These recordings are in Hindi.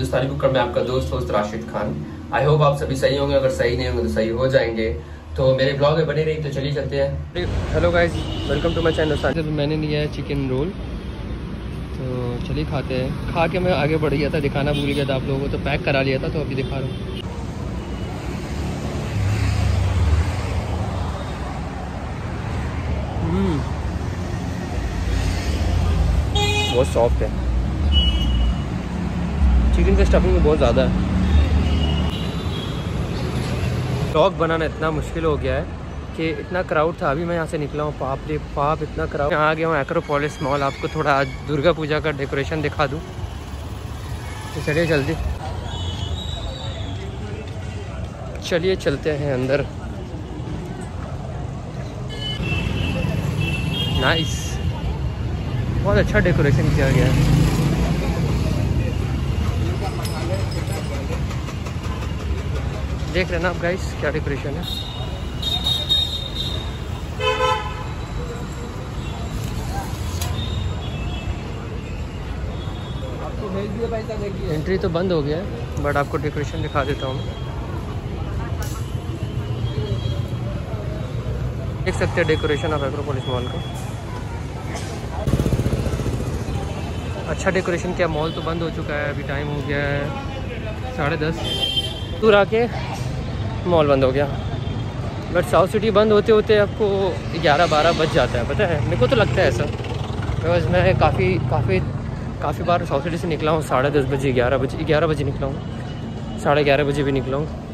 हिंदुस्तानी कुकर में आपका दोस्त राशिद खान। आई होप आप सभी सही होंगे, अगर सही नहीं होंगे तो सही हो जाएंगे। तो मेरे ब्लॉग में बने रही, तो चलिए चलते हैं। Hello guys, welcome to my channel. तो मैंने लिया है चिकन रोल, तो चलिए खाते हैं। खा के मैं आगे बढ़ गया था, दिखाना भूल गया था आप लोगों को, तो पैक करा लिया था, तो अभी दिखा रहा हूँ। बहुत सॉफ्ट है, चिकन का स्टफिंग में बहुत ज़्यादा है। ब्लॉग बनाना इतना मुश्किल हो गया है कि इतना क्राउड था। अभी मैं यहाँ से निकला हूँ, पाप रे पाप, इतना क्राउड। यहाँ आ गया हूँ एक्रोपोलिस मॉल। आपको थोड़ा आज दुर्गा पूजा का डेकोरेशन दिखा दूँ, तो चलिए जल्दी चलिए चलते हैं अंदर। नाइस, बहुत अच्छा डेकोरेशन किया गया है। देख रहे हैं ना आप गाइस, क्या डेकोरेशन है। आपको भेज दिया पैसा, देखिए। एंट्री तो बंद हो गया है, बट आपको डेकोरेशन दिखा देता हूँ। देख सकते हैं डेकोरेशन आप एक्रोपोलिस मॉल का। अच्छा डेकोरेशन किया। मॉल तो बंद हो चुका है, अभी टाइम हो गया है 10:30। दूर आके मॉल बंद हो गया, बट साउथ सिटी बंद होते होते आपको 11-12 बज जाता है, पता है। मेरे को तो लगता है ऐसा, बिकॉज मैं काफ़ी बार साउथ सिटी से निकला हूँ 10:30 बजे, 11 बजे निकला हूँ, 11:30 बजे भी निकला हूँ।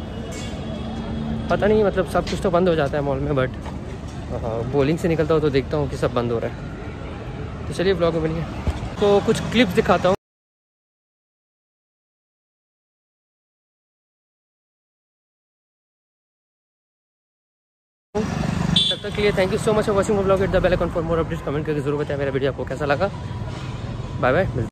पता नहीं, मतलब सब कुछ तो बंद हो जाता है मॉल में, बट बॉलिंग से निकलता हूँ तो देखता हूँ कि सब बंद हो रहा है। तो चलिए ब्लॉग में बनिए, तो कुछ क्लिप्स दिखाता हूँ। तब तक के लिए thank you so much for watching my blog. Hit the bell icon for more updates. Comment करके जरूर बताएं मेरा वीडियो आपको कैसा लगा। Bye bye.